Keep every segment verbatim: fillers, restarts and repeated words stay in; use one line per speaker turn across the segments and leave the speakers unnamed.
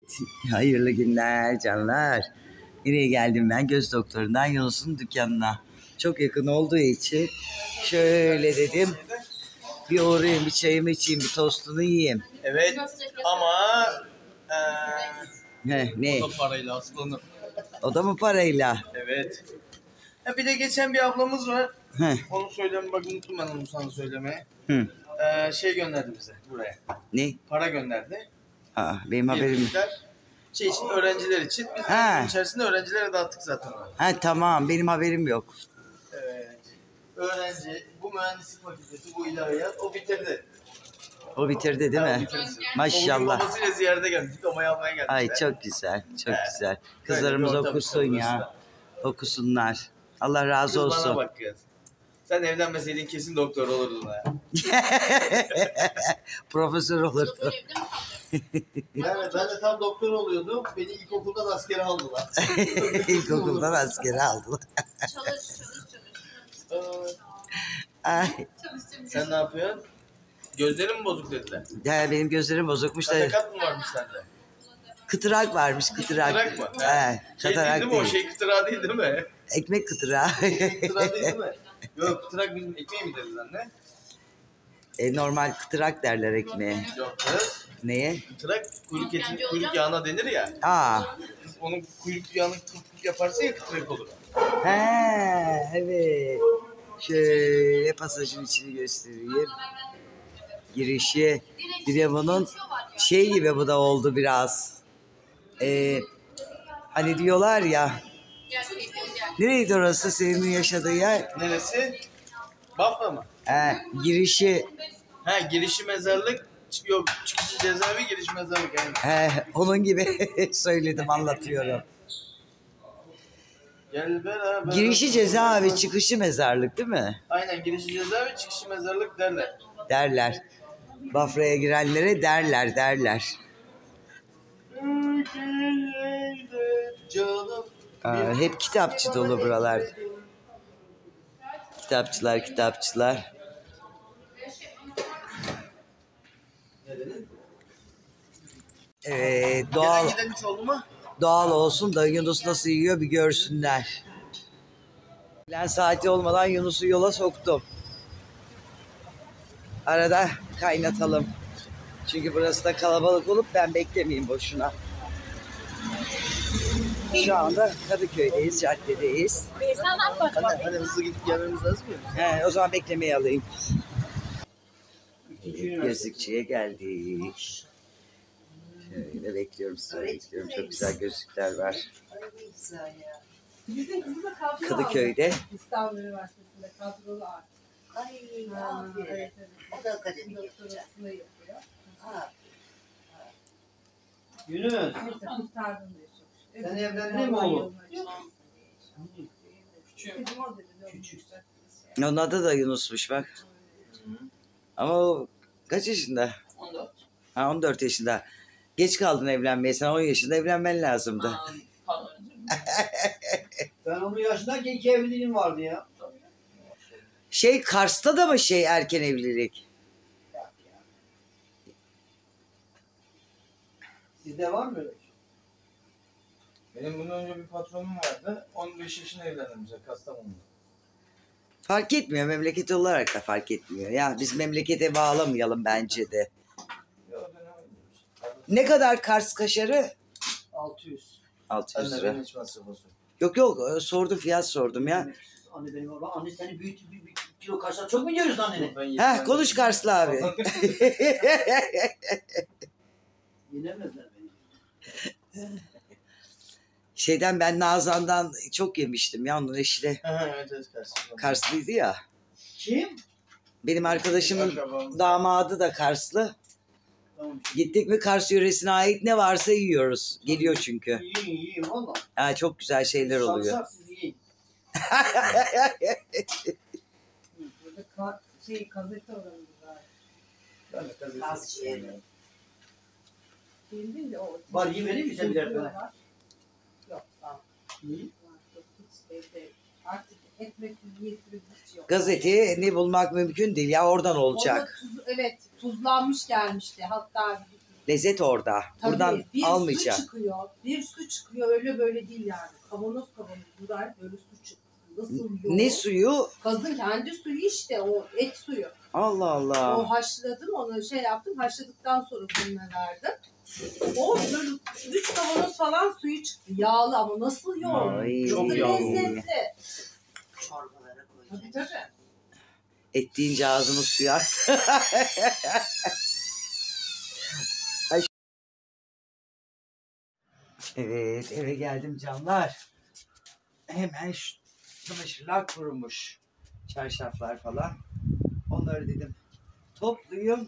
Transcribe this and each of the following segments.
Hayırlı günler canlar. Nereye geldim ben? Göz doktorundan Yunus'un dükkanına. Çok yakın olduğu için şöyle dedim. Bir uğrayayım, bir çayımı içeyim, bir tostunu yiyeyim.
Evet ama ee,
He, ne?
o da parayla aslanım.
O da mı parayla?
Evet. Ha, bir de geçen bir ablamız var.
Heh.
Onu söyleyeyim, bak unuttum ben onu sana söylemeye.
Hı.
Ee, şey gönderdi bize buraya.
Ne?
Para gönderdi.
Aa, benim haberim yok.
Şey için, öğrenciler için. Biz
Ha.
de içerisinde öğrencilere dağıttık zaten.
Ha tamam, benim haberim yok.
Evet. Öğrenci, bu mühendislik fakültesi, bu ilahiyat, o bitirdi.
O bitirdi değil
Ha,
mi?
bitirdi.
Maşallah.
Babasıyla ziyarete geldik, diplomayı almaya geldik.
Ay
de.
çok güzel, çok
He.
güzel. Kızlarımız
Böyle bir
okusun
ortam
ya. Okusunlar. Allah razı
Kız
olsun.
bana bak kız. Sen evlenmeseydin kesin doktor olurdun ha.
Profesör olurdu.
Yani ben de tam doktor oluyordum. Beni ilkokuldan askere aldılar.
İlkokuldan askere aldılar.
Çalış çalış çalış.
Ay.
Sen ne yapıyorsun? Gözlerin mi bozuk dediler?
Ya benim gözlerim bozukmuş da.
Katakat mı varmış sende?
Kıtırak varmış, kıtırak.
Kıtırak mı?
He,
Şey
katarak
değil mi o?
değil.
Şey kıtırağı değil değil mi?
Ekmek kıtırağı.
Kıtırağı değil değil mi? Yok, kıtırak bizim ekmeğe mi deriz anne?
E, normal kıtırak derler ekmeğe.
Yok kız.
Neye?
Kıtırak kuyruk eti, kuyruk yağına denir ya.
Aa.
Biz onun kuyruk yağını kırk kırk yaparsa ya kıtırak olur.
He, evet. Şöyle pasajın içini göstereyim. Girişi. Bir de bunun şey gibi bu da oldu biraz. Ee, hani diyorlar ya. Nereydi orası senin yaşadığı yer?
Neresi? Bafra mı?
He, girişi.
Ha, girişi mezarlık. Yok, çıkışı cezaevi, giriş mezarlık. Yani.
He, onun gibi söyledim, anlatıyorum.
Gel beraber.
Girişi cezaevi, çıkışı mezarlık değil mi?
Aynen, girişi cezaevi, çıkışı mezarlık derler.
Derler. Bafra'ya girenlere derler, derler.
Canım.
Aa, hep kitapçı dolu buralar. Kitapçılar, kitapçılar. Evet, doğal,
Gelen giden hiç oldu mu?
doğal olsun da Yunus nasıl yiyor bir görsünler. Plan saati olmadan Yunus'u yola soktum. Arada kaynatalım. Çünkü burası da kalabalık olup ben beklemeyeyim boşuna. Şu anda Kadıköy'deyiz, caddedeyiz.
Hadi, hadi hızlı gidip gelmemiz lazım ya.
He, o zaman beklemeyi alayım. Gözlükçüye geldik. Şöyle bekliyorum, sizi bekliyorum. Çok güzel gözlükler var.
Bizim kızı da kadrolu
Kadıköy'de.
aldı. İstanbul Üniversitesi'nde kadrolu aldı.
Ay,
Ha,
aferin.
evet, evet.
O da akademik yapacak.
Doktorasını yapıyor.
Ha.
Yunus,
Neyse kurtardım diye çok şükür.
sen evlendin mi oğlum?
Küçük. Küçük.
Onun adı da Yunus'muş bak. Ama o kaç yaşında?
on dört.
Ha, on dört yaşında. Geç kaldın evlenmeye. Sen on yaşında evlenmen lazımdı.
Ben onun yaşındayken iki evliliğim vardı ya.
Şey, Kars'ta da mı şey erken evlilik?
Sizde var mı öyle?
Benim bundan önce bir patronum vardı. on beş yaşında evlendim bize Kastamonu'da.
Fark etmiyor. Memleket olarak da fark etmiyor. Ya biz memlekete bağlamayalım bence de.
Yok, ben öyle.
Ne kadar Kars kaşarı?
altı yüz.
altı yüz
Sen de
lira.
beni hiç masraf olsun.
Yok yok, sordum, fiyat sordum ya.
Anne benim baba, anne seni büyüt, bir, bir kilo kaşar çok mu yiyoruz anneni?
Ben
Heh,
yetmem.
konuş Karslı abi.
Yenemezler beni.
Şeyden ben Nazan'dan çok yemiştim ya, onun eşi de
Ha, evet evet Kars'ta.
Karslıydı ya.
Kim?
Benim arkadaşımın
Akrabamız.
damadı da Karslı.
Tamam.
Gittik mi Kars yöresine ait ne varsa yiyoruz. Geliyor çünkü.
Yiyin yiyin valla.
Ha, çok güzel şeyler oluyor.
Şarşar siz yiyin.
Burada ka şey gazete oranı var.
Ben de tabii.
Bazı şeyler.
Değil de o.
Var, iyi vereyim mi sen birer tane?
Var. Yok sağ ol.
İyi.
Var, yok, hiç evde. Artık ekmek yiyetiri hiç yok.
Gazeteni bulmak mümkün değil ya, oradan
Orada
olacak.
tuz, evet tuzlanmış gelmişti. Hatta
Lezzet orada.
Tabii,
Buradan
bir
almayacağım.
su çıkıyor. Bir su çıkıyor. Öyle böyle değil yani. Kavanoz kavanoz. Buradan böyle su çıkıyor. Nasıl yoğun?
Ne suyu?
Kazın kendi suyu işte. O et suyu.
Allah Allah.
O haşladım. Onu şey yaptım. Haşladıktan sonra fırına verdim. O böyle üç kavanoz falan suyu çıktı. Yağlı ama nasıl yoğun?
Ay.
Çok
Nasıl
yağlı.
lezzetli.
Çorbalara
Tabii
koyacağız.
tabii.
Et deyince ağzımız suyu aktı. Ay. Evet, eve geldim canlar. Hemen şu çamaşırlar kurumuş. Çarşaflar falan. Onları dedim toplayayım.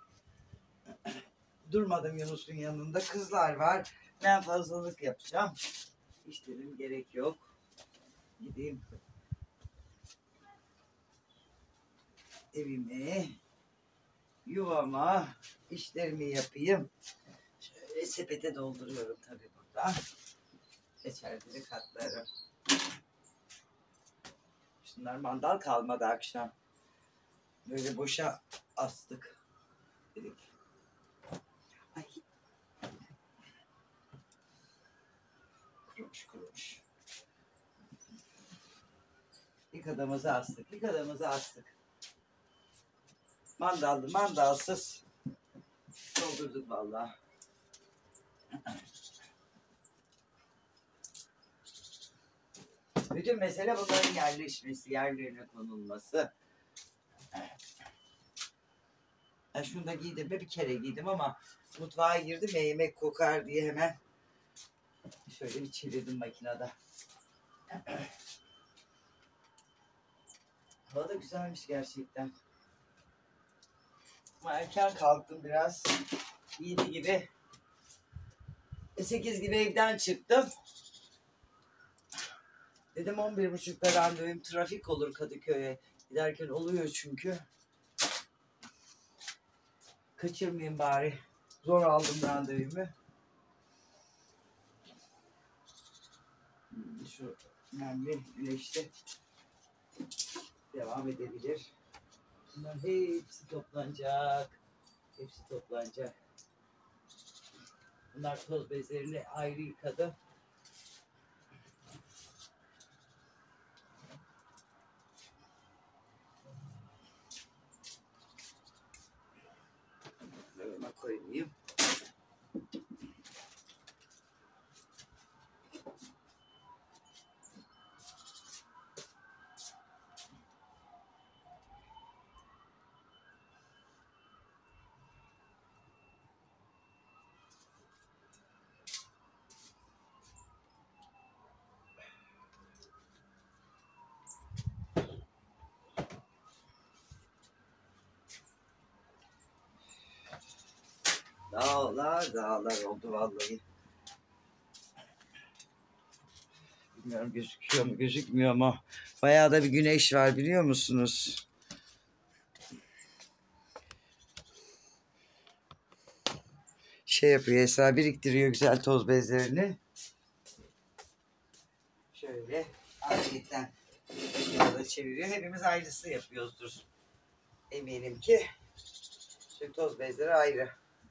Durmadım Yunus'un yanında. Kızlar var. Ben fazlalık yapacağım. Hiç dedim gerek yok. Gideyim evime, yuvama, işlerimi yapayım. Şöyle sepete dolduruyorum tabii burada. Geçerleri katlarım. Şunlar mandal kalmadı akşam. Böyle boşa astık. Dedik. Ay. Kurumuş kurumuş. Yıkadığımızı astık. Yıkadığımızı astık. Mandallı mandalsız doldurduk vallahi. Bütün mesele bunların yerleşmesi, yerlerine konulması. Ben şunu da giydim mi bir kere giydim ama mutfağa girdim ya yemek kokar diye hemen şöyle bir çevirdim makinede. Hava da güzelmiş gerçekten. Ama erken kalktım biraz. yedi gibi. sekiz gibi evden çıktım. Dedim on bir buçukta randevum, trafik olur Kadıköy'e. Giderken oluyor çünkü. Kaçırmayayım bari. Zor aldım randevumu. Şu önemli güneşte devam edebilir. Bunlar hepsi toplanacak. Hepsi toplanacak. Bunlar toz bezlerini ayrı yıkadım. Böyle koyayım. Dağlar dağlar oldu vallahi. Bilmiyorum gözüküyor mu gözükmüyor mu? Bayağı da bir güneş var biliyor musunuz? Şey yapıyor Esra, biriktiriyor güzel toz bezlerini. Şöyle afiyetten da çeviriyor. Hepimiz aynısı yapıyoruzdur. Eminim ki. Şu toz bezleri ayrı.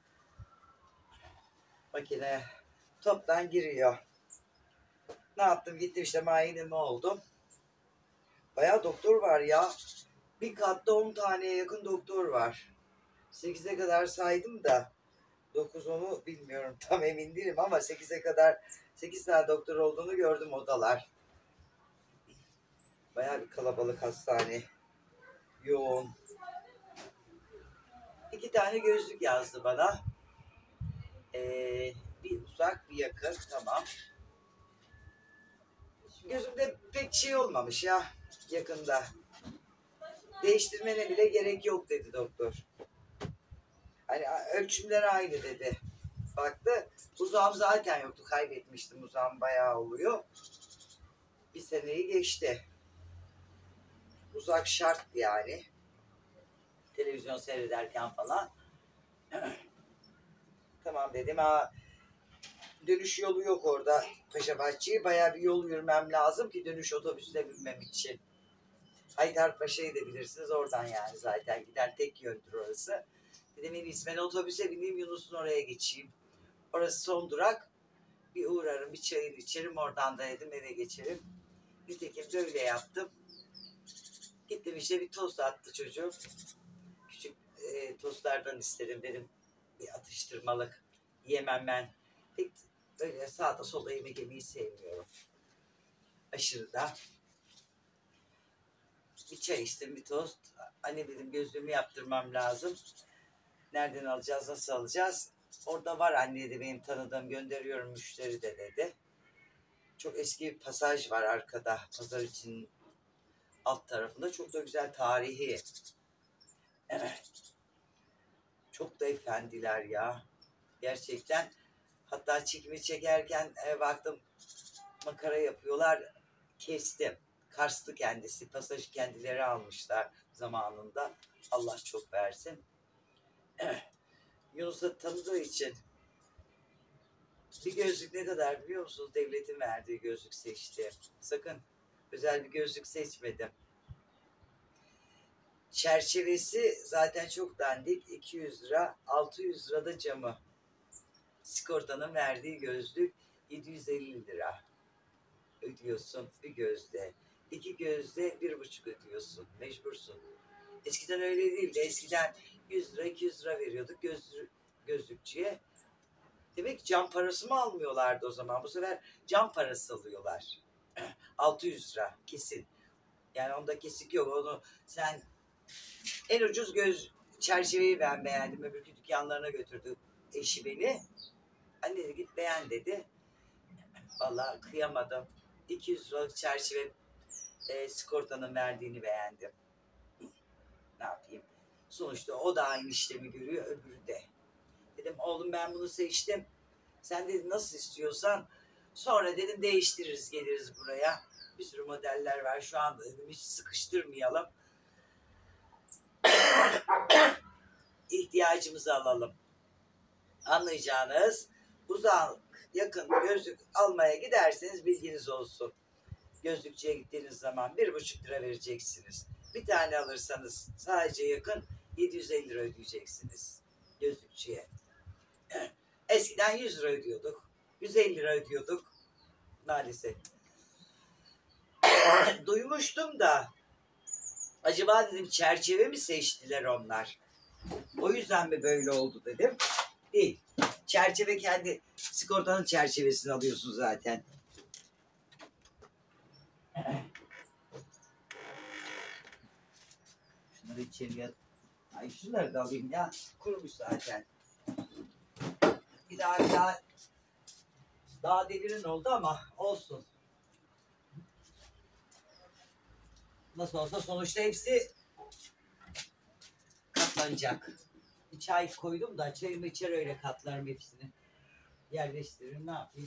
Makineye toptan giriyor. Ne yaptım? Gittim işte muayenemi oldum. Bayağı doktor var ya. Bir katta on taneye yakın doktor var. sekize kadar saydım da dokuz onu bilmiyorum. Tam emin değilim ama sekize kadar sekiz tane doktor olduğunu gördüm odalar. Bayağı bir kalabalık hastane. Yoğun. İki tane gözlük yazdı bana. Ee, bir uzak bir yakın, tamam. Gözümde pek şey olmamış ya yakında. Değiştirmene bile gerek yok dedi doktor. Hani ölçümler aynı dedi. Baktı, uzağım zaten yoktu, kaybetmiştim, uzağım bayağı oluyor. Bir seneyi geçti. Uzak şart yani. Televizyon seyrederken falan. Tamam dedim. Ha, dönüş yolu yok orada Paşabahçe'ye. Bayağı bir yol yürümem lazım ki dönüş otobüsüne binmem için. Haydarpaşa'yı da bilirsiniz oradan yani zaten giden tek yöndür orası. Dedim en iyisi ben otobüse bineyim, Yunus'un oraya geçeyim. Orası son durak. Bir uğrarım, bir çayını içerim, oradan da dedim eve geçerim. Nitekim de öyle yaptım. Gittim işte bir tost attı çocuğum. Küçük e, tostlardan istedim dedim. Bir atıştırmalık. Yemem ben. Pek öyle sağda solda yemek yemeyi sevmiyorum. Aşırı da. Bir çay içtim, bir tost. Anne dedim gözlüğümü yaptırmam lazım. Nereden alacağız, nasıl alacağız? Orada var anne de benim tanıdığım, gönderiyorum müşteri de dedi. Çok eski bir pasaj var arkada. Pazar için alt tarafında. Çok da güzel tarihi. Evet. Çok da efendiler ya. Gerçekten. Hatta çekimi çekerken e, baktım makara yapıyorlar. Kestim. Karslı kendisi. Pasajı kendileri almışlar zamanında. Allah çok versin. Evet. Yunus'u tanıdığı için bir gözlük ne kadar biliyor musunuz? Devletin verdiği gözlük seçti. Sakın özel bir gözlük seçmedim. Çerçevesi zaten çok dandik. iki yüz lira. altı yüz lira da camı. Sigortanın verdiği gözlük yedi yüz elli lira. Ödüyorsun bir gözde. İki gözde bir buçuk ödüyorsun. Mecbursun. Eskiden öyle değildi. Eskiden yüz lira iki yüz lira veriyorduk gözlük, gözlükçüye. Demek ki cam parası mı almıyorlardı o zaman? Bu sefer cam parası alıyorlar. altı yüz lira kesin. Yani onda kesik yok. Onu sen en ucuz göz çerçeveyi ben beğendim. Öbürkü dükkanlarına götürdü eşi beni. Anne dedi git beğen dedi. Vallahi kıyamadım. iki yüz liralık çerçeve e, sigortanın verdiğini beğendim. Ne yapayım? Sonuçta o da aynı işlemi görüyor, öbürü de. Dedim oğlum ben bunu seçtim. Sen dedi nasıl istiyorsan sonra dedim değiştiririz, geliriz buraya. Bir sürü modeller var şu anda dedim hiç sıkıştırmayalım. İhtiyacımızı alalım. Anlayacağınız uzak yakın gözlük almaya giderseniz bilginiz olsun. Gözlükçüye gittiğiniz zaman bir buçuk lira vereceksiniz. Bir tane alırsanız sadece yakın yedi yüz elli lira ödeyeceksiniz gözlükçüye. Eskiden yüz lira ödüyorduk. yüz elli lira ödüyorduk. Maalesef. Duymuştum da acaba dedim çerçeve mi seçtiler onlar? O yüzden mi böyle oldu dedim. Değil. Çerçeve kendi sigortanın çerçevesini alıyorsun zaten. Şunları içeriye... Ay şunları da alayım ya. Kurumuş zaten. Bir daha bir daha daha devirin oldu ama olsun. Nasıl olsa sonuçta hepsi katlanacak. Bir çay koydum da çayımı içer öyle katlarım hepsini. Yerleştiririm ne yapayım.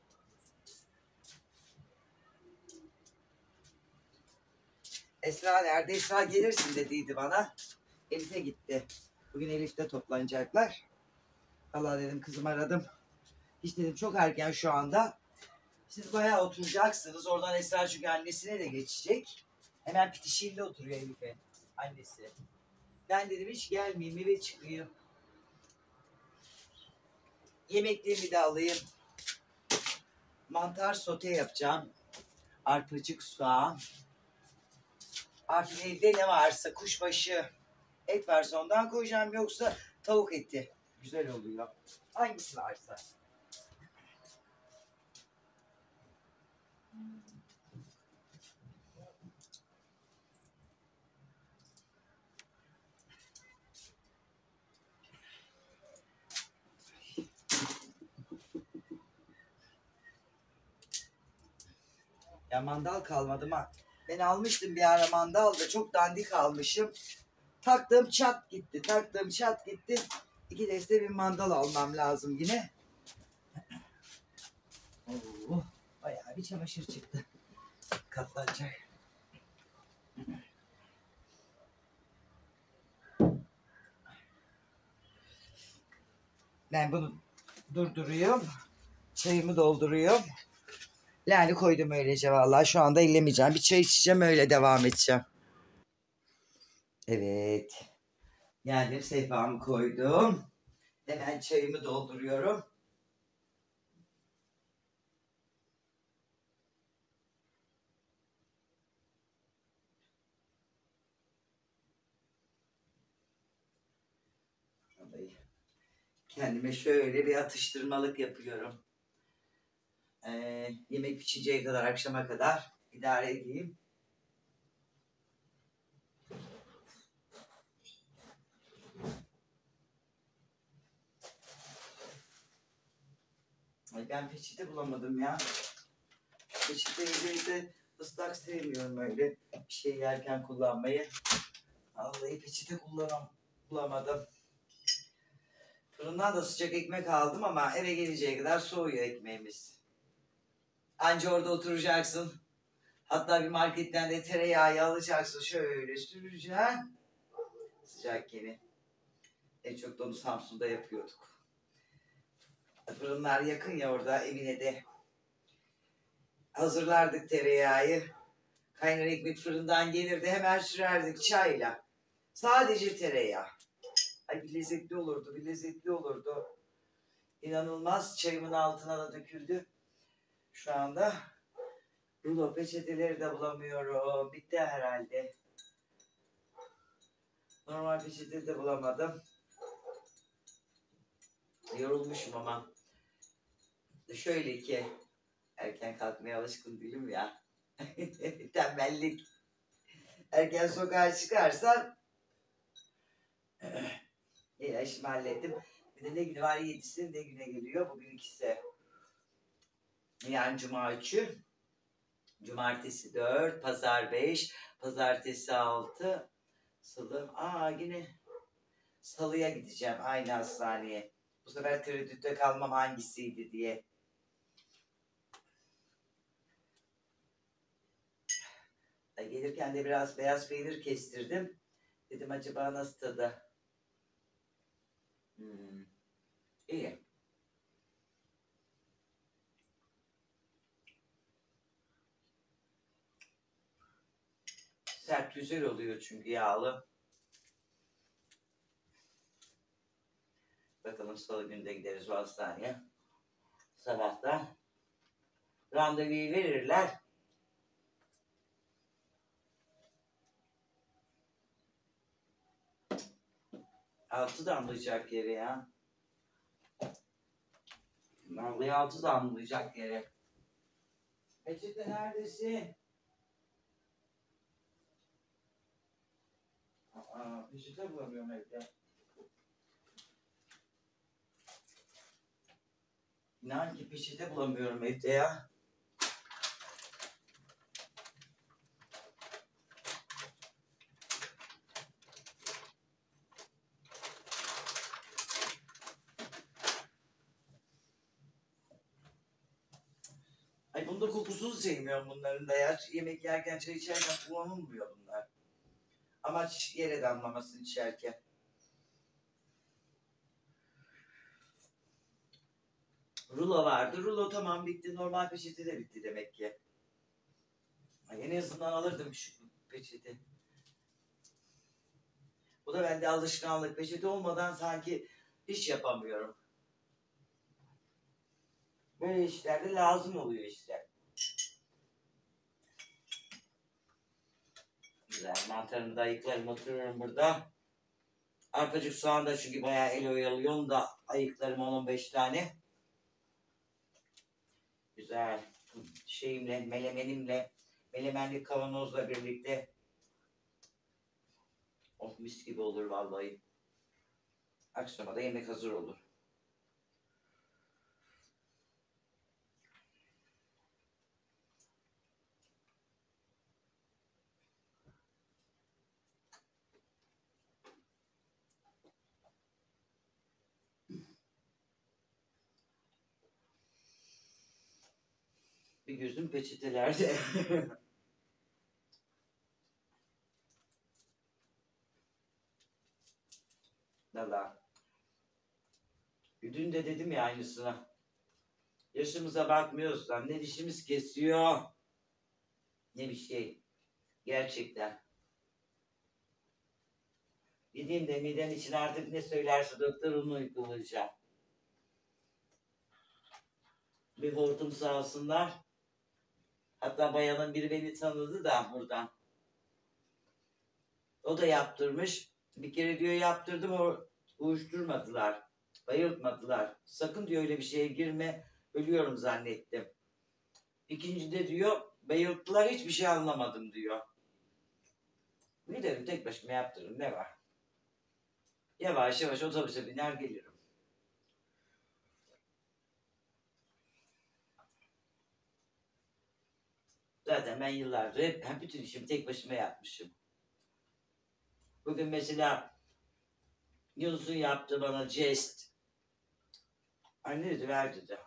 Esra nerede? Esra gelirsin dediydi bana. Elif'e gitti. Bugün Elif'te toplanacaklar. Allah dedim kızım aradım. Hiç dedim çok erken şu anda. Siz bayağı oturacaksınız. Oradan Esra çünkü annesine de geçecek. Hemen bitişiğinde oturuyor Elif'e. Annesi. Ben dedim hiç gelmeyeyim eve çıkayım. Yemekliğimi de alayım. Mantar sote yapacağım. Arpacık soğan. Artık evde ne varsa kuşbaşı et varsa ondan koyacağım yoksa tavuk eti. Güzel oluyor. Hangisi varsa. Ya mandal kalmadı ama ben almıştım bir ara mandal da çok dandik almışım. Taktığım çat gitti. Taktığım çat gitti. İki deste bir mandal almam lazım yine. Oo, bayağı bir çamaşır çıktı. Katlanacak. Ben bunu durduruyorum. Çayımı dolduruyorum. Yani koydum öylece vallahi. Şu anda ellemeyeceğim. Bir çay içeceğim öyle devam edeceğim. Evet. Geldim, sehpamı koydum. Hemen çayımı dolduruyorum. Kendime şöyle bir atıştırmalık yapıyorum. Ee, yemek pişeceği kadar, akşama kadar idare edeyim. Ay ben peçete bulamadım ya. Peçeteyi de ıslak sevmiyorum öyle bir şey yerken kullanmayı. Vallahi peçete kullanam bulamadım. Fırından da sıcak ekmek aldım ama eve geleceğe kadar soğuyor ekmeğimiz. Anca orada oturacaksın. Hatta bir marketten de tereyağı alacaksın. Şöyle süreceksin. Sıcak yeni. En çok da onu Samsun'da yapıyorduk. Fırınlar yakın ya orada, evine de. Hazırlardık tereyağı. Kaynar ekmek fırından gelirdi. Hemen sürerdik çayla. Sadece tereyağı. Ay bir lezzetli olurdu, bir lezzetli olurdu. İnanılmaz, çayımın altına da döküldü. Şu anda rulo peçeteleri de bulamıyorum. Bitti herhalde. Normal peçete de bulamadım. Yorulmuşum ama. Şöyle ki, erken kalkmaya alışkın değilim ya. Tembellik. Erken sokağa çıkarsan ya işimi hallettim. Bir de ne günü var, yedisi ne güne geliyor. Bugün ikisi. Yani cuma üçü. Cumartesi dört, pazar beş, pazartesi altı, salı. Aa yine salıya gideceğim aynı hastaneye. Bu sefer tereddütte kalmam hangisiydi diye. Gelirken de biraz beyaz peynir kestirdim. Dedim acaba nasıl tadı? Hmm. İyi. Sert güzel oluyor çünkü yağlı. Bakalım salı günde gideriz bu hastaneye. Sabahtan. Randevuyu verirler. Altı damlayacak yere ya. Vallahi altı damlayacak yere. Peçete neredesin? Aa, peçete bulamıyorum evde. İnan ki peçete bulamıyorum evde ya. Ay bunda kokusunu sevmiyorum bunların da ya. Yemek yerken, çay içerken kullanılmıyor bunlar. Amaç yere damlamasını içerken. Rulo vardı. Rulo tamam bitti. Normal peçete de bitti demek ki. Ay en azından alırdım şu peçete. Bu da bende alışkanlık. Peçete olmadan sanki hiç yapamıyorum. Böyle işlerde lazım oluyor işte. Güzel, mantarımı da ayıklarım, oturuyorum burada. Arpacık soğan da çünkü bayağı el oyalıyor. Onu da ayıklarım on on beş tane. Güzel. Şeyimle, melemenimle, melemenli kavanozla birlikte. Oh mis gibi olur vallahi. Akşama da yemek hazır olur. Bir gözüm peçetelerde. Valla. Dün de dedim ya aynısına. Yaşımıza bakmıyoruz lan. Ne dişimiz kesiyor. Ne bir şey. Gerçekten. Gideyim de midem için artık ne söylerse doktor onu uygulayacağım. Bir hortum sağ olsunlar. Hatta bayanın biri beni tanıdı da buradan. O da yaptırmış. Bir kere diyor yaptırdım, o uyuşturmadılar. Bayıltmadılar. Sakın diyor öyle bir şeye girme. Ölüyorum zannettim. İkinci de diyor bayılttılar, hiçbir şey anlamadım diyor. Giderim tek başıma yaptırırım, ne var? Yavaş yavaş otobüse biner gelirim. Zaten ben yıllardır hep, hep bütün işimi tek başıma yapmışım. Bugün mesela Yunus'un yaptığı bana jest. Anne dedi ver dedi.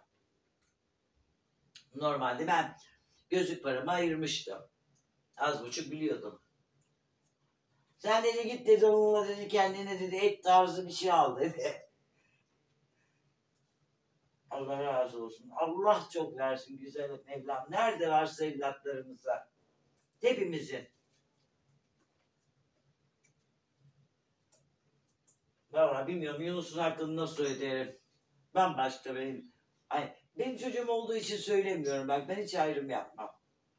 Normalde ben gözlük paramı ayırmıştım. Az buçuk biliyordum. Sen dedi git dedi onunla dedi kendine dedi et tarzı bir şey al dedi. Allah razı olsun. Allah çok versin güzel Mevlam. Nerede varsa evlatlarımıza. Hepimizin. Vallahi bilmiyorum Yunus'un hakkını nasıl öderim. Bambaşka benim. Ay, benim çocuğum olduğu için söylemiyorum bak, ben hiç ayrım yapmam.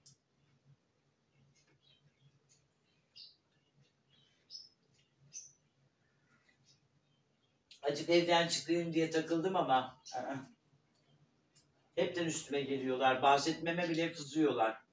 Acık evden çıkayım diye takıldım ama ı-ı. Hepten üstüme geliyorlar. Bahsetmeme bile kızıyorlar.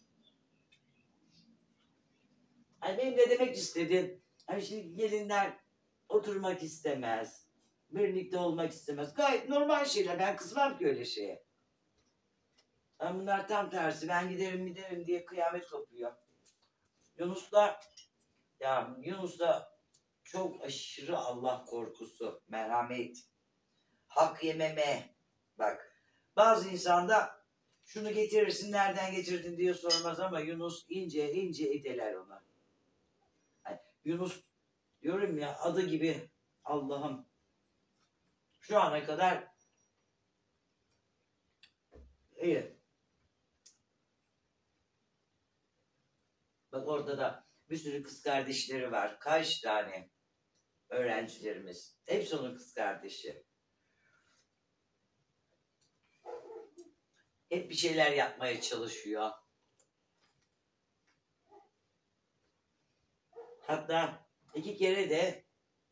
Hani benim de demek istedim. Hani şimdi gelinler oturmak istemez. Birlikte olmak istemez. Gayet normal şeyler. Ben kızmam ki öyle şeye. Ama bunlar tam tersi. Ben giderim giderim diye kıyamet kopuyor. Yunus'la ya Yunus'la çok aşırı Allah korkusu, merhamet, hak yememe. Bak bazı insanda şunu getirirsin nereden getirdin diye sormaz ama Yunus ince ince edeler ona. Yani Yunus diyorum ya adı gibi Allah'ım şu ana kadar iyi. Bak orada da bir sürü kız kardeşleri var. Kaç tane öğrencilerimiz. Hepsi onun kız kardeşi. Hep bir şeyler yapmaya çalışıyor. Hatta iki kere de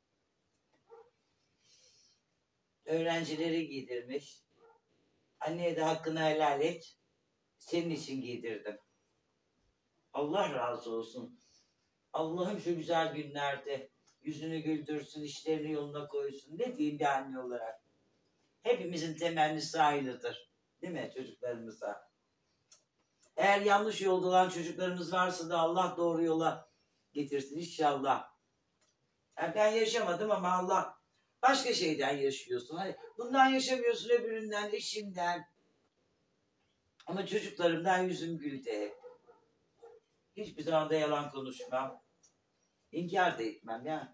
öğrencileri giydirmiş. Anneye de hakkını helal et. Senin için giydirdim. Allah razı olsun. Allah'ım şu güzel günlerde yüzünü güldürsün, işlerini yoluna koysun. Ne diyeyim bir anne olarak. Hepimizin temennisi aynıdır. Değil mi çocuklarımıza? Eğer yanlış yolda olan çocuklarımız varsa da Allah doğru yola getirsin inşallah. Yani ben yaşamadım ama Allah başka şeyden yaşıyorsun. Hani bundan yaşamıyorsun, öbüründen, eşinden. Ama çocuklarımdan yüzüm güldü hep. Hiçbir zaman da yalan konuşmam. İnkar da etmem ya.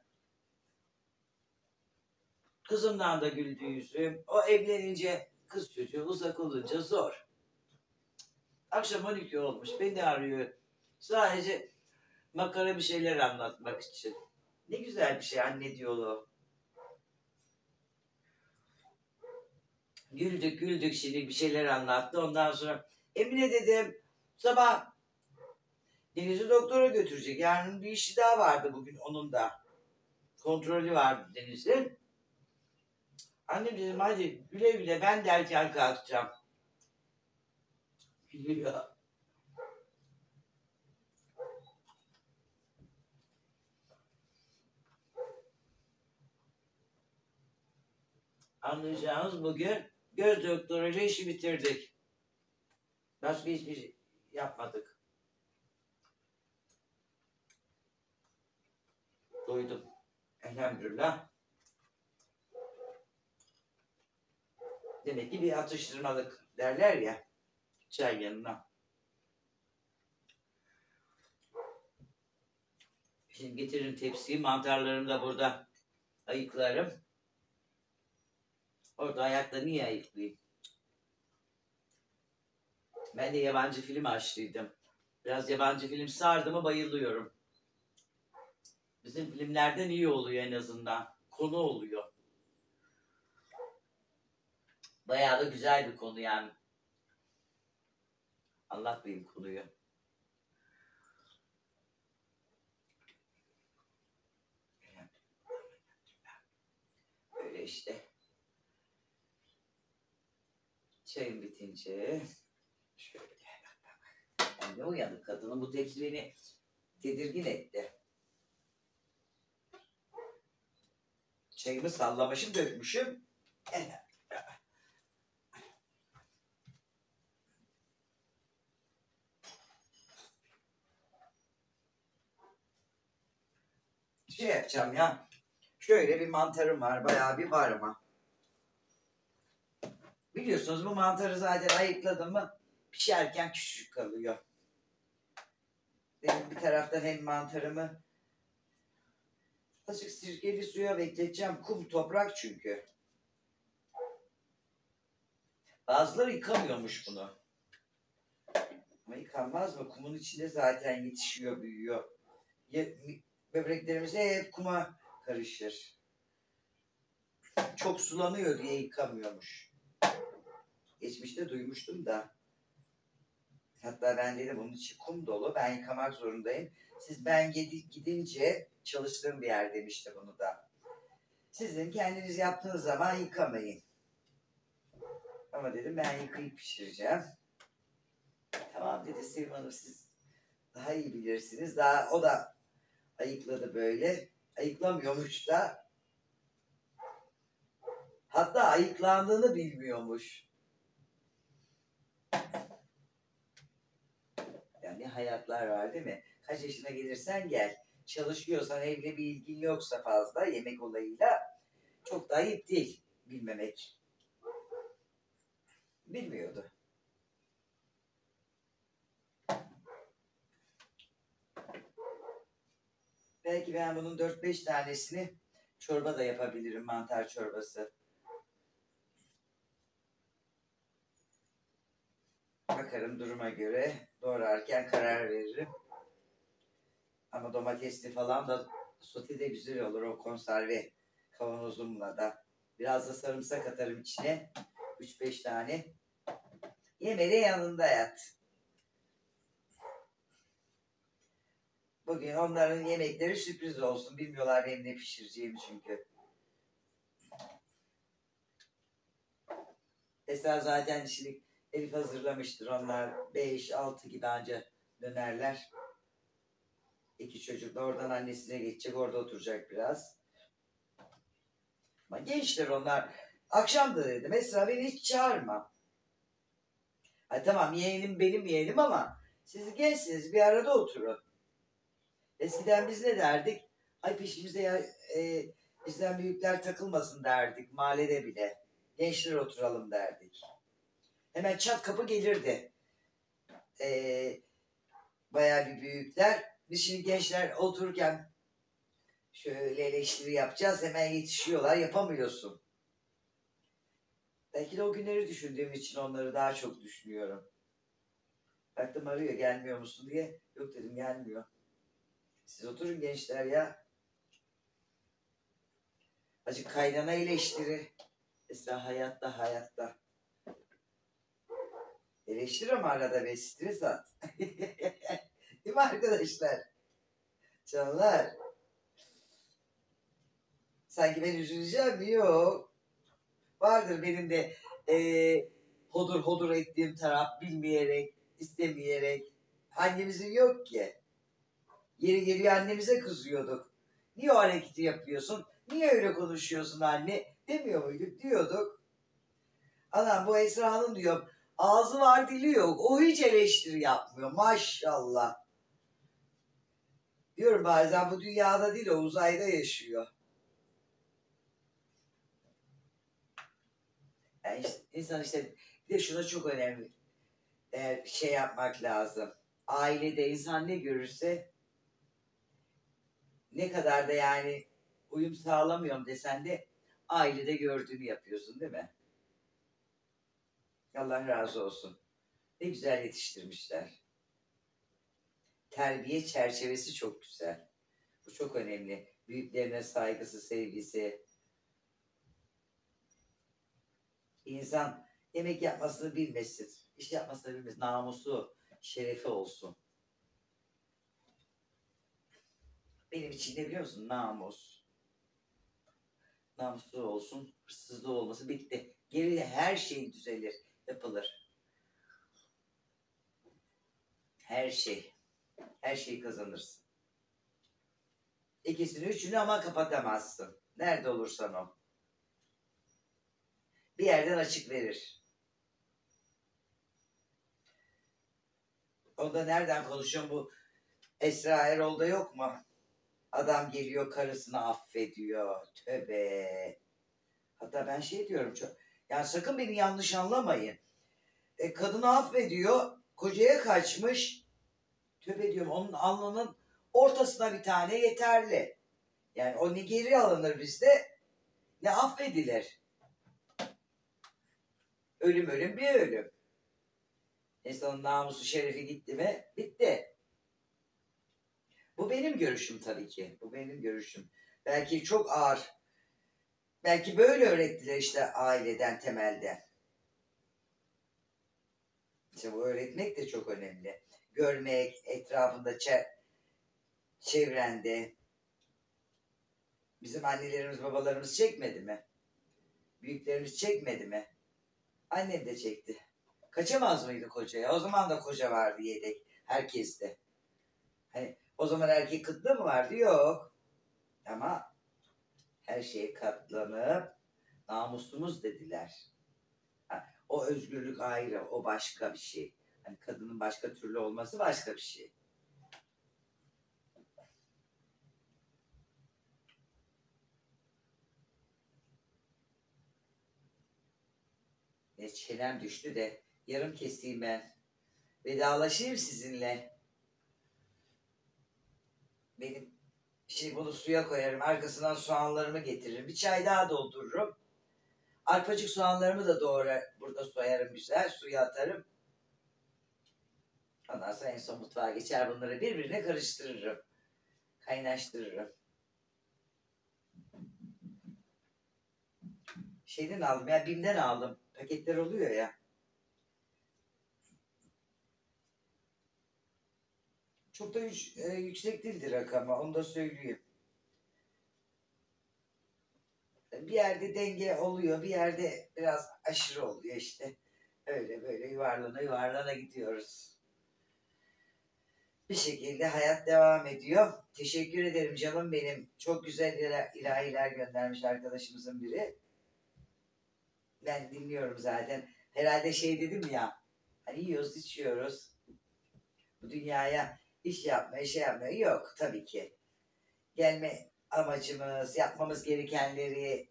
Kızımdan da güldü yüzüm. O evlenince kız çocuğu uzak olunca zor. Akşam on iki olmuş. Beni arıyor. Sadece makara bir şeyler anlatmak için. Ne güzel bir şey anne diyaloğu. Güldük güldük şimdi bir şeyler anlattı. Ondan sonra Emine dedim sabah Deniz'i doktora götürecek. Yarın bir işi daha vardı bugün onun da. Kontrolü vardı Deniz'in. Annem dedim hadi güle güle ben de erken kalkacağım. Gülüyor. Anlayacağınız bugün göz doktoruyla işi bitirdik. Başka hiçbir şey yapmadık. Doydum. Elhamdülillah. Demek ki bir atıştırmalık derler ya. Çay yanına. Şimdi getiririm tepsiyi. Mantarlarımı da burada ayıklarım. Orada ayakta niye ayıklayayım? Ben de yabancı film açtıydım. Biraz yabancı film sardı mı bayılıyorum. Bizim filmlerden iyi oluyor en azından. Konu oluyor. Bayağı da güzel bir konu yani. Anlatmayayım konuyu. Öyle işte. Çayım bitince şöyle bak bak. Yani ne uyanık kadının bu tepsi beni tedirgin etti. Çayımı sallamışım, dökmüşüm. Şey yapacağım ya. Şöyle bir mantarım var. Bayağı bir var ama. Biliyorsunuz bu mantarı zaten ayıkladım mı pişerken küçük kalıyor. Benim bir taraftan hem mantarımı azıcık sirkeli suya bekleteceğim. Kum toprak çünkü. Bazıları yıkamıyormuş bunu. Ama yıkanmaz mı? Kumun içinde zaten yetişiyor, büyüyor. Böbreklerimiz hep kuma karışır. Çok sulanıyor diye yıkamıyormuş. Geçmişte duymuştum da. Hatta ben dedim bunun içi kum dolu. Ben yıkamak zorundayım. Siz ben gidince çalıştığım bir yer demişti bunu da. Sizin kendiniz yaptığınız zaman yıkamayın. Ama dedim ben yıkayıp pişireceğim. Tamam dedi Sevim Hanım, siz daha iyi bilirsiniz. Daha o da ayıkladı böyle. Ayıklamıyormuş da. Hatta ayıklandığını bilmiyormuş. Yani hayatlar var değil mi? Kaç yaşına gelirsen gel. Çalışıyorsan, evle bir ilgin yoksa fazla yemek olayıyla çok da ayıp değil bilmemek. Bilmiyordu. Belki ben bunun dört beş tanesini çorba da yapabilirim, mantar çorbası. Bakarım duruma göre, doğrarken karar veririm. Ama domatesli falan da sote de güzel olur o konserve kavanozumla da. Biraz da sarımsak atarım içine. üç beş tane. Yeme de yanında yat. Bugün onların yemekleri sürpriz olsun. Bilmiyorlar benim ne pişireceğimi çünkü. Esra zaten şimdi Elif hazırlamıştır. Onlar beş altı gibi anca dönerler. İki çocuk da oradan annesine geçecek. Orada oturacak biraz. Ama gençler onlar. Akşam da dedim Esra beni hiç çağırma. Ha, tamam yeğenim benim yeğenim ama siz gençsiniz bir arada oturun. Eskiden biz ne derdik? Ay peşimize ya, e, bizden büyükler takılmasın derdik mahallede bile. Gençler oturalım derdik. Hemen çat kapı gelirdi. E, bayağı bir büyükler. Biz şimdi gençler otururken şöyle eleştiri yapacağız. Hemen yetişiyorlar. Yapamıyorsun. Belki de o günleri düşündüğüm için onları daha çok düşünüyorum. Baktım arıyor gelmiyor musun diye. Yok dedim gelmiyor. Siz oturun gençler ya. Acık kaynana eleştiri. Esra hayatta hayatta. Eleştir ama arada ve stres at. Değil mi arkadaşlar? Canlar. Sanki ben üzüleceğim mi? Yok. Vardır benim de e, hodur hodur ettiğim taraf bilmeyerek, istemeyerek. Annemizin yok ki. Yeri geliyor annemize kızıyorduk. Niye o hareketi yapıyorsun? Niye öyle konuşuyorsun anne? Demiyor muyduk? Diyorduk. Anam bu Esra Hanım diyorum. Ağzı var dili yok. O hiç eleştiri yapmıyor. Maşallah. Diyorum bazen bu dünyada değil o uzayda yaşıyor. Yani işte, insan işte bir de şuna çok önemli. Eğer şey yapmak lazım. Ailede insan ne görürse ne kadar da yani uyum sağlamıyorum desen de ailede gördüğünü yapıyorsun değil mi? Allah razı olsun. Ne güzel yetiştirmişler. Terbiye çerçevesi çok güzel. Bu çok önemli. Büyüklerine saygısı, sevgisi. İnsan yemek yapmasını bilmesin. İş yapmasını bilmesin. Namusu, şerefi olsun. Benim için ne biliyor musun? Namus. Namuslu olsun. Hırsızlığı olması bitti. Geriye her şey düzelir. Yapılır. Her şey. Her şeyi kazanırsın. İkisini üçünü ama kapatamazsın. Nerede olursan o. Bir yerden açık verir. Onda nereden konuşuyorum bu Esra Erol'da yok mu? Adam geliyor karısını affediyor. Tövbe. Hatta ben şey diyorum çok. Yani sakın beni yanlış anlamayın. E, kadını affediyor. Kocaya kaçmış. Tövbe diyorum onun alnının ortasına bir tane yeterli. Yani o ne geri alınır bizde ne affedilir. Ölüm ölüm bir ölüm. İnsanın namusu şerefi gitti mi bitti. Bu benim görüşüm tabii ki. Bu benim görüşüm. Belki çok ağır. Belki böyle öğrettiler işte aileden temelde. İşte bu öğretmek de çok önemli. Görmek, etrafında, çevrende. Bizim annelerimiz, babalarımız çekmedi mi? Büyüklerimiz çekmedi mi? Annem de çekti. Kaçamaz mıydı kocaya? O zaman da koca vardı yedek. Herkeste. Hani o zaman erkek kıtlığı mı vardı? Yok. Ama her şeye katlanıp namusumuz dediler. Ha, o özgürlük ayrı. O başka bir şey. Hani kadının başka türlü olması başka bir şey. Ne çenem düştü de yarım keseyim ben. Vedalaşayım sizinle. Benim şimdi bunu suya koyarım. Arkasından soğanlarımı getiririm. Bir çay daha doldururum. Arpacık soğanlarımı da doğra burada soyarım güzel. Suya atarım. Ondan sonra en son mutfağa geçer bunları birbirine karıştırırım. Kaynaştırırım. Şeyden aldım ya Bim'den aldım. Paketler oluyor ya. Çok da yüç, e, yüksek değildir rakamı. Onu da söyleyeyim. Bir yerde denge oluyor. Bir yerde biraz aşırı oluyor işte. Öyle böyle yuvarlana yuvarlana gidiyoruz. Bir şekilde hayat devam ediyor. Teşekkür ederim canım benim. Çok güzel ilahiler göndermiş arkadaşımızın biri. Ben dinliyorum zaten. Herhalde şey dedim ya. Hani yiyoruz içiyoruz. Bu dünyaya iş yapmaya şey yapmaya yok tabii ki. Gelme amacımız, yapmamız gerekenleri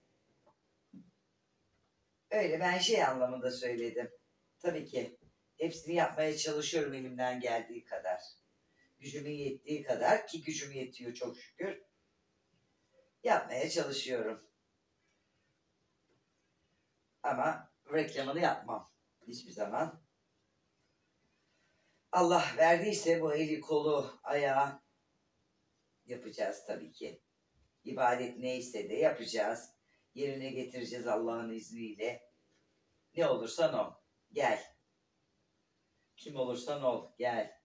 öyle ben şey anlamında söyledim. Tabii ki hepsini yapmaya çalışıyorum elimden geldiği kadar. Gücümün yettiği kadar ki gücüm yetiyor çok şükür. Yapmaya çalışıyorum. Ama reklamını yapmam hiçbir zaman. Allah verdiyse bu eli, kolu, ayağı yapacağız tabii ki. İbadet neyse de yapacağız. Yerine getireceğiz Allah'ın izniyle. Ne olursan ol. Gel. Kim olursan ol. Gel.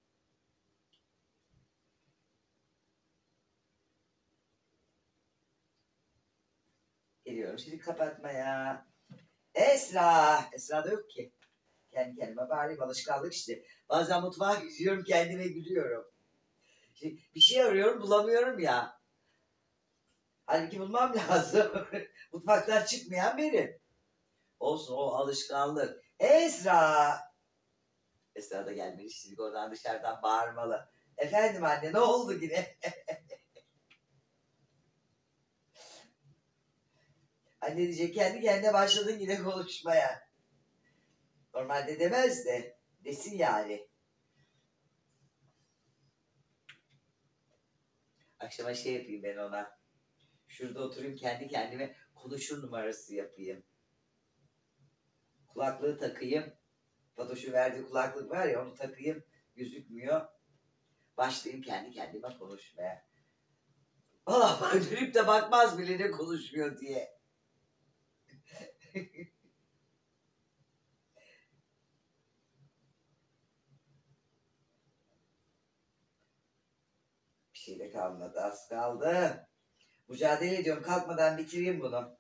Geliyorum şimdi kapatmaya. Esra. Esra da yok ki. Kendi kendime bari alışkanlık işte. Bazen mutfağa gidiyorum kendime gülüyorum. Şimdi bir şey arıyorum bulamıyorum ya. Halbuki bulmam lazım. Mutfaktan çıkmayan benim. Olsun o alışkanlık. Esra. Esra da gelmeli şimdi oradan dışarıdan bağırmalı. Efendim anne ne oldu yine? Anne diyecek kendi kendine başladın yine konuşmaya. Normalde demez de desin yani. Akşama şey yapayım ben ona. Şurada oturayım kendi kendime konuşur numarası yapayım. Kulaklığı takayım. Fatoş'un verdiği kulaklık var ya onu takayım. Gözükmüyor. Başlayayım kendi kendime konuşmaya. Valla dönüp de bakmaz bile ne konuşuyor diye. Bir şey de kalmadı, az kaldı. Mücadele ediyorum, kalkmadan bitireyim bunu.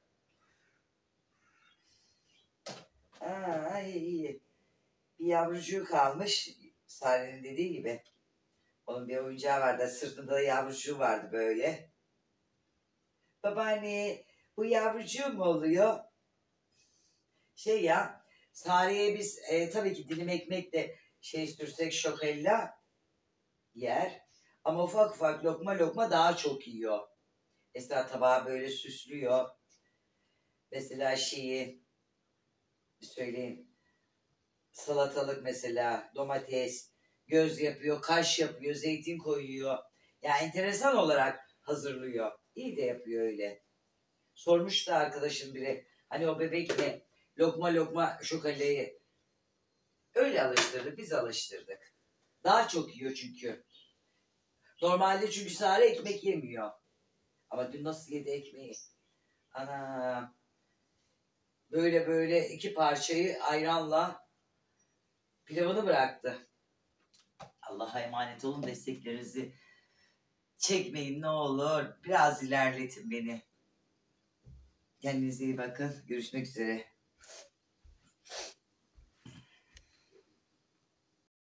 Aa, iyi iyi. Bir yavrucuğu kalmış. Sare'nin dediği gibi. Onun bir oyuncağı vardı. Sırtında da yavrucuğu vardı böyle. Babaanne bu yavrucuğu mu oluyor? Şey ya. Sare'ye biz e, tabii ki dilim ekmekle şey sürsek şokella yer. Ama ufak ufak lokma lokma daha çok yiyor. Mesela tabağı böyle süslüyor. Mesela şeyi söyleyeyim. Salatalık mesela, domates, göz yapıyor, kaş yapıyor, zeytin koyuyor. Yani enteresan olarak hazırlıyor. İyi de yapıyor öyle. Sormuştu arkadaşım biri. Hani o bebekle lokma lokma şokaleyi öyle alıştırdık, biz alıştırdık. Daha çok yiyor çünkü. Normalde çünkü Sare ekmek yemiyor. Ama dün nasıl yedi ekmeği? Ana. Böyle böyle iki parçayı ayranla pilavını bıraktı. Allah'a emanet olun, desteklerinizi çekmeyin ne olur. Biraz ilerletin beni. Kendinize iyi bakın. Görüşmek üzere.